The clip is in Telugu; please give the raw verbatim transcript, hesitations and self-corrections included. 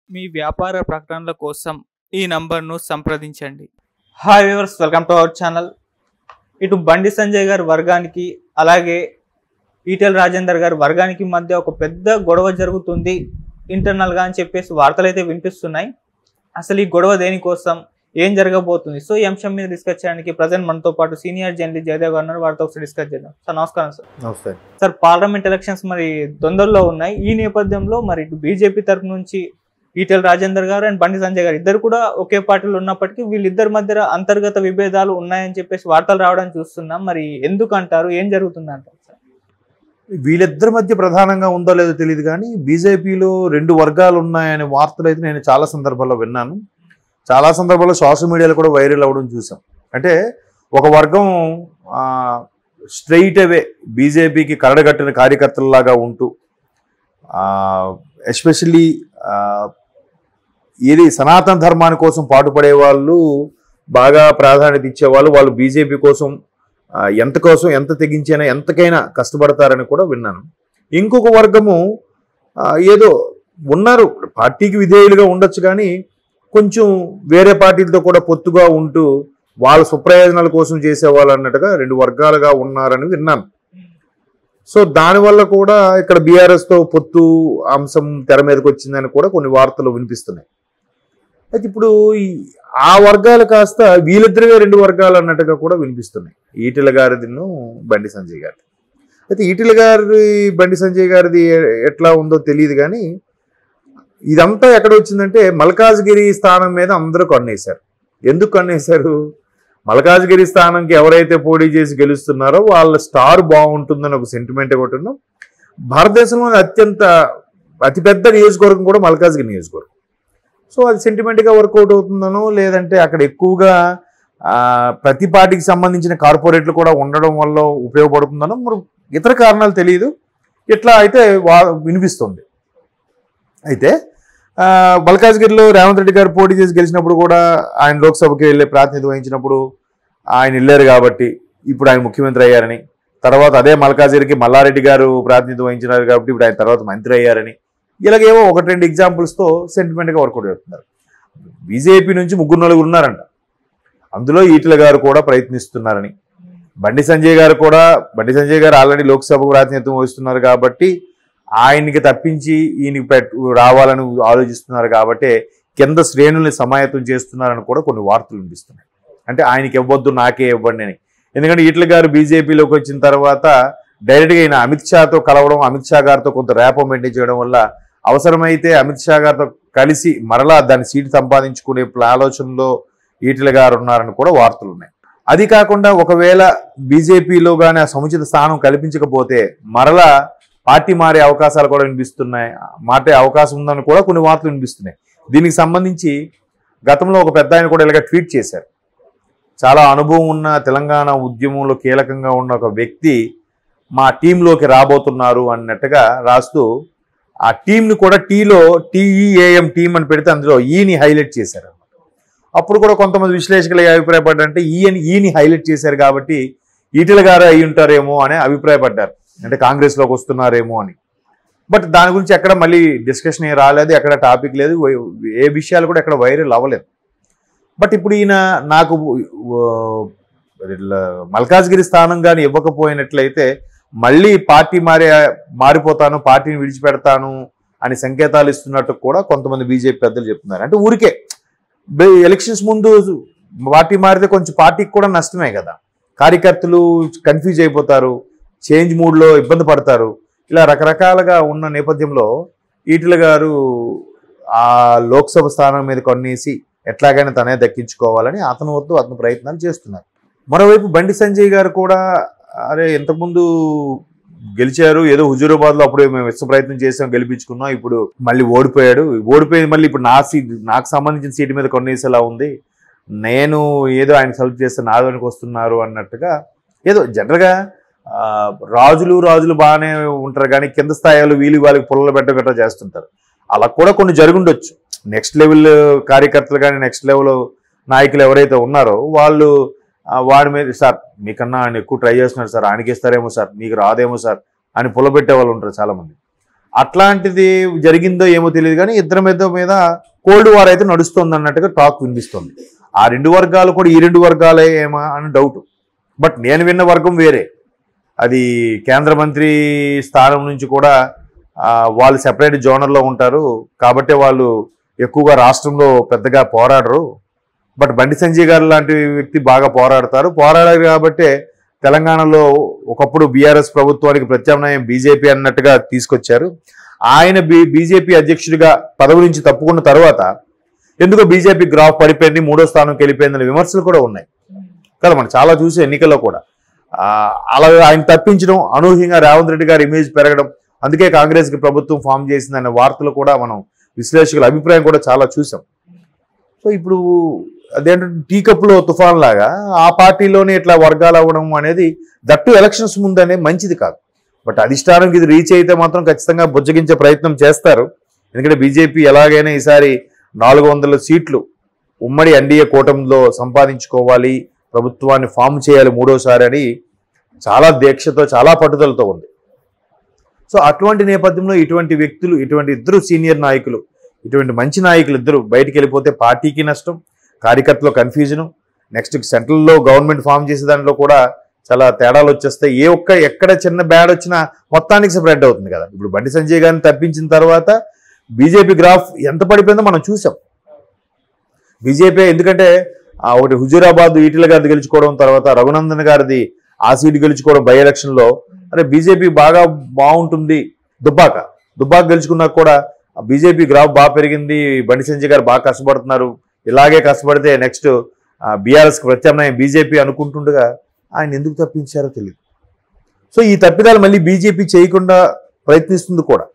మీ వ్యాపార ప్రకటనల కోసం ఈ నంబర్ను సంప్రదించండి. Hi viewers, welcome to our channel. ఇటు బండి సంజయ్ గారి వర్గానికి అలాగే ఈటెల రాజేందర్ గారి వర్గానికి మధ్య ఒక పెద్ద గొడవ జరుగుతుంది ఇంటర్నల్గా అని చెప్పేసి వార్తలు అయితే వినిపిస్తున్నాయి. అసలు ఈ గొడవ దేనికోసం, ఏం జరగబోతుంది? సో ఈ అంశం మీద డిస్కస్ చేయడానికి ప్రజెంట్ మనతో పాటు సీనియర్ జర్నలిస్ట్ జయదేవ్ గారు ఉన్నారు. వారితో ఒకసారి డిస్కస్ చేద్దాం. సార్ నమస్కారం. సార్ నమస్తే సార్, పార్లమెంట్ ఎలక్షన్స్ మరి తొందరలో ఉన్నాయి. ఈ నేపథ్యంలో మరి ఇటు బీజేపీ తరఫు నుంచి ఈటెల రాజేందర్ గారు అండ్ బండి సంజయ్ గారు ఇద్దరు కూడా ఒకే పార్టీలో ఉన్నప్పటికీ వీళ్ళిద్దరి మధ్య అంతర్గత విభేదాలు ఉన్నాయని చెప్పేసి వార్తలు రావడం చూస్తున్నాం. మరి ఎందుకు అంటారు, ఏం జరుగుతుంది అంటారు సార్? వీళ్ళిద్దరి మధ్య ప్రధానంగా ఉందో లేదో తెలియదు, కానీ బీజేపీలో రెండు వర్గాలు ఉన్నాయనే వార్తలు అయితే నేను చాలా సందర్భాల్లో విన్నాను. చాలా సందర్భాల్లో సోషల్ మీడియాలో కూడా వైరల్ అవ్వడం చూసాం. అంటే ఒక వర్గం స్ట్రెయిట్ అవే బీజేపీకి కరడగట్టిన కార్యకర్తలలాగా ఉంటూ, ఎస్పెషల్లీ ఏది సనాతన ధర్మాని కోసం పాటుపడే వాళ్ళు, బాగా ప్రాధాన్యత ఇచ్చేవాళ్ళు, వాళ్ళు బీజేపీ కోసం ఎంత కోసం ఎంత తెగించైనా ఎంతకైనా కష్టపడతారని కూడా విన్నాను. ఇంకొక వర్గము ఏదో ఉన్నారు, పార్టీకి విధేయులుగా ఉండొచ్చు కానీ కొంచెం వేరే పార్టీలతో కూడా పొత్తుగా ఉంటూ వాళ్ళ స్వప్రయోజనాల కోసం చేసేవాళ్ళు అన్నట్టుగా రెండు వర్గాలుగా ఉన్నారని విన్నాను. సో దానివల్ల కూడా ఇక్కడ బీఆర్ఎస్తో పొత్తు అంశం తెర మీదకి వచ్చిందని కూడా కొన్ని వార్తలు వినిపిస్తున్నాయి. అయితే ఇప్పుడు ఆ వర్గాలు కాస్త వీళ్ళిద్దరివే రెండు వర్గాలు అన్నట్టుగా కూడా వినిపిస్తున్నాయి, ఈటెల గారిదిను బండి సంజయ్ గారిది. అయితే ఈటెల గారి బండి సంజయ్ గారిది ఎట్లా ఉందో తెలియదు, కానీ ఇదంతా ఎక్కడ వచ్చిందంటే మల్కాజ్గిరి స్థానం మీద అందరూ కన్నేశారు. ఎందుకు కన్నేశారు? మల్కాజ్గిరి స్థానంకి ఎవరైతే పోటీ చేసి గెలుస్తున్నారో వాళ్ళ స్టార్ బాగుంటుందని ఒక సెంటిమెంట్ ఒకటి ఉన్నాం. భారతదేశంలోని అత్యంత అతిపెద్ద నియోజకవర్గం కూడా మల్కాజ్గిరి నియోజకవర్గం. సో అది సెంటిమెంట్గా వర్కౌట్ అవుతుందనో, లేదంటే అక్కడ ఎక్కువగా ప్రతి పార్టీకి సంబంధించిన కార్పొరేట్లు కూడా ఉండడం వల్ల ఉపయోగపడుతుందనో మరి ఇతర కారణాలు తెలియదు. ఇట్లా అయితే వా వినిపిస్తుంది. అయితే మల్కాజ్గిరిలో రేవంత్ రెడ్డి గారు పోటీ చేసి గెలిచినప్పుడు కూడా ఆయన లోక్సభకి వెళ్ళే ప్రాతినిధ్యం వహించినప్పుడు ఆయన వెళ్ళారు కాబట్టి ఇప్పుడు ఆయన ముఖ్యమంత్రి అయ్యారని, తర్వాత అదే మల్కాజ్గిరికి మల్లారెడ్డి గారు ప్రాతినిధ్యం వహించినారు కాబట్టి ఇప్పుడు ఆయన తర్వాత మంత్రి అయ్యారని, ఇలాగేవో ఒకటి రెండు ఎగ్జాంపుల్స్తో సెంటిమెంట్గా వర్కౌట్ అవుతున్నారు. బీజేపీ నుంచి ముగ్గురు నలుగురు ఉన్నారంట, అందులో ఈటెల గారు కూడా ప్రయత్నిస్తున్నారని, బండి సంజయ్ గారు కూడా బండి సంజయ్ గారు ఆల్రెడీ లోక్సభకు ప్రాతినిధ్యం వహిస్తున్నారు కాబట్టి ఆయనకి తప్పించి ఈయనకి పెట్టు రావాలని ఆలోచిస్తున్నారు కాబట్టి కింద శ్రేణుల్ని సమాయత్తం చేస్తున్నారని కూడా కొన్ని వార్తలు వినిపిస్తున్నాయి. అంటే ఆయనకి ఇవ్వద్దు నాకే ఇవ్వండి అని. ఎందుకంటే ఈటెల గారు బీజేపీలోకి వచ్చిన తర్వాత డైరెక్ట్గా ఈయన అమిత్ షాతో కలవడం, అమిత్ షా గారితో కొంత ర్యాపో మెయింటైన్ చేయడం వల్ల అవసరమైతే అమిత్ షా గారితో కలిసి మరలా దాని సీటు సంపాదించుకునే ఆలోచనలో ఈటెల గారు ఉన్నారని కూడా వార్తలు ఉన్నాయి. అది కాకుండా ఒకవేళ బీజేపీలో కానీ ఆ సముచిత స్థానం కల్పించకపోతే మరలా పార్టీ మారే అవకాశాలు కూడా వినిపిస్తున్నాయి, మారే అవకాశం ఉందని కూడా కొన్ని వార్తలు వినిపిస్తున్నాయి. దీనికి సంబంధించి గతంలో ఒక పెద్ద ఆయన కూడా ఇలాగ ట్వీట్ చేశారు. చాలా అనుభవం ఉన్న తెలంగాణ ఉద్యమంలో కీలకంగా ఉన్న ఒక వ్యక్తి మా టీంలోకి రాబోతున్నారు అన్నట్టుగా రాస్తూ ఆ టీంని కూడా టీలో టీఈఏఎం టీం అని పెడితే అందులో ఈని హైలైట్ చేశారు. అప్పుడు కూడా కొంతమంది విశ్లేషకులు అభిప్రాయపడ్డారంటే ఈయన ఈని హైలైట్ చేశారు కాబట్టి ఈటెల గారు అయి ఉంటారేమో అని అభిప్రాయపడ్డారు, అంటే కాంగ్రెస్లోకి వస్తున్నారేమో అని. బట్ దాని గురించి ఎక్కడ మళ్ళీ డిస్కషన్ ఏ రాలేదు, ఎక్కడ టాపిక్ లేదు, ఏ విషయాలు కూడా ఎక్కడ వైరల్ అవ్వలేదు. బట్ ఇప్పుడు ఈయన నాకు మల్కాజ్గిరి స్థానం కానీ ఇవ్వకపోయినట్లయితే మళ్ళీ పార్టీ మారి మారిపోతాను పార్టీని విడిచిపెడతాను అని సంకేతాలు ఇస్తున్నట్టు కూడా కొంతమంది బీజేపీ పెద్దలు చెప్తున్నారు. అంటే ఊరికే ఎలక్షన్స్ ముందు పార్టీ మారితే కొంచెం పార్టీకి కూడా నష్టమే కదా, కార్యకర్తలు కన్ఫ్యూజ్ అయిపోతారు, చేంజ్ మూడ్లో ఇబ్బంది పడతారు. ఇలా రకరకాలుగా ఉన్న నేపథ్యంలో ఈటెల గారు ఆ లోక్సభ స్థానం మీద కొన్నేసి ఎట్లాగైనా తనే దక్కించుకోవాలని అతను వద్దు అతను ప్రయత్నాలు చేస్తున్నారు. మరోవైపు బండి సంజయ్ గారు కూడా అరే ఇంతకుముందు గెలిచారు, ఏదో హుజూరాబాద్లో అప్పుడు మేము విశ్వ ప్రయత్నం చేసాం, గెలిపించుకున్నాం, ఇప్పుడు మళ్ళీ ఓడిపోయాడు, ఓడిపోయింది మళ్ళీ ఇప్పుడు నా సీట్ నాకు సంబంధించిన సీటు మీద కొన్నేసేలా ఉంది, నేను ఏదో ఆయనకు హెల్ప్ చేస్తే నాదోనికి వస్తున్నారు అన్నట్టుగా ఏదో జనరల్గా రాజులు రాజులు బాగానే ఉంటారు కానీ కింద స్థాయిలో వీలు వాళ్ళకి పుల్లలు పెట్టగట్రా చేస్తుంటారు. అలా కూడా కొన్ని జరుగుండొచ్చు. నెక్స్ట్ లెవెల్ కార్యకర్తలు కానీ నెక్స్ట్ లెవెల్ నాయకులు ఎవరైతే ఉన్నారో వాళ్ళు వాడి మీద సార్ మీకన్నా ఆయన ఎక్కువ ట్రై చేస్తున్నారు సార్, ఆయనకి ఇస్తారేమో సార్, మీకు రాదేమో సార్ అని పుల్లబెట్టే వాళ్ళు ఉంటారు చాలామంది. అట్లాంటిది జరిగిందో ఏమో తెలియదు కానీ ఇద్దరి మీద మీద కోల్డ్ వార్ అయితే నడుస్తుంది అన్నట్టుగా టాక్ వినిపిస్తుంది. ఆ రెండు వర్గాలు కూడా ఈ రెండు వర్గాలే ఏమా అని డౌట్. బట్ నేను విన్న వర్గం వేరే, అది కేంద్ర మంత్రి స్థానం నుంచి కూడా వాళ్ళు సెపరేట్ జోనర్లో ఉంటారు కాబట్టి వాళ్ళు ఎక్కువగా రాష్ట్రంలో పెద్దగా పోరాడరు. బట్ బండి సంజయ్ గారు లాంటి వ్యక్తి బాగా పోరాడతారు, పోరాడారు కాబట్టి తెలంగాణలో ఒకప్పుడు బీఆర్ఎస్ ప్రభుత్వానికి ప్రత్యామ్నాయం బీజేపీ అన్నట్టుగా తీసుకొచ్చారు. ఆయన బీ బీజేపీ అధ్యక్షుడిగా పదవి నుంచి తప్పుకున్న తర్వాత ఎందుకో బీజేపీ గ్రాఫ్ పడిపోయింది, మూడో స్థానంకి వెళ్ళిపోయిందనే విమర్శలు కూడా ఉన్నాయి కదా. మనం చాలా చూసే ఎన్నికల్లో కూడా అలా ఆయన తప్పించడం, అనూహ్యంగా రేవంత్ రెడ్డి గారి ఇమేజ్ పెరగడం, అందుకే కాంగ్రెస్కి ప్రభుత్వం ఫామ్ చేసిందనే వార్తలు కూడా మనం విశ్లేషకుల అభిప్రాయం కూడా చాలా చూసాం. సో ఇప్పుడు అదేంటంటే టీ కప్లో తుఫాన్ లాగా ఆ పార్టీలోనే ఇట్లా వర్గాలు అవ్వడం అనేది దట్టు ఎలక్షన్స్ ముందనే మంచిది కాదు. బట్ అధిష్టానంకి ఇది రీచ్ అయితే మాత్రం ఖచ్చితంగా బుజ్జగించే ప్రయత్నం చేస్తారు. ఎందుకంటే బీజేపీ ఎలాగైనా ఈసారి నాలుగు వందల సీట్లు ఉమ్మడి ఎన్డీఏ కూటమిలో సంపాదించుకోవాలి, ప్రభుత్వాన్ని ఫామ్ చేయాలి మూడోసారి అని చాలా దీక్షతో చాలా పట్టుదలతో ఉంది. సో అటువంటి నేపథ్యంలో ఇటువంటి వ్యక్తులు, ఇటువంటి ఇద్దరు సీనియర్ నాయకులు, ఇటువంటి మంచి నాయకులు ఇద్దరు బయటికి వెళ్ళిపోతే పార్టీకి నష్టం, కార్యకర్తలో కన్ఫ్యూజను, నెక్స్ట్ సెంట్రల్లో గవర్నమెంట్ ఫామ్ చేసే దాంట్లో కూడా చాలా తేడాలు వచ్చేస్తాయి. ఏ ఒక్క ఎక్కడ చిన్న బ్యాడ్ వచ్చినా మొత్తానికి స్ప్రెడ్ అవుతుంది కదా. ఇప్పుడు బండి సంజయ్ గారిని తప్పించిన తర్వాత బీజేపీ గ్రాఫ్ ఎంత పడిపోయిందో మనం చూసాం. బీజేపీ ఎందుకంటే ఒకటి హుజూరాబాద్ ఈటెల గారిది గెలుచుకోవడం, తర్వాత రఘునందన్ గారిది ఆ సీటు గెలుచుకోవడం బై ఎలక్షన్లో, అరే బీజేపీ బాగా బాగుంటుంది, దుబ్బాక దుబ్బాక గెలుచుకున్నాక కూడా బీజేపీ గ్రాఫ్ బాగా పెరిగింది, బండి సంజయ్ గారు బాగా కష్టపడుతున్నారు, ఇలాగే కష్టపడితే నెక్స్ట్ బీఆర్ఎస్కి ప్రత్యామ్నాయం బీజేపీ అనుకుంటుండగా ఆయన ఎందుకు తప్పించారో తెలియదు. సో ఈ తప్పిదాలు మళ్ళీ బీజేపీ చేయకుండా ప్రయత్నిస్తుంది కూడా.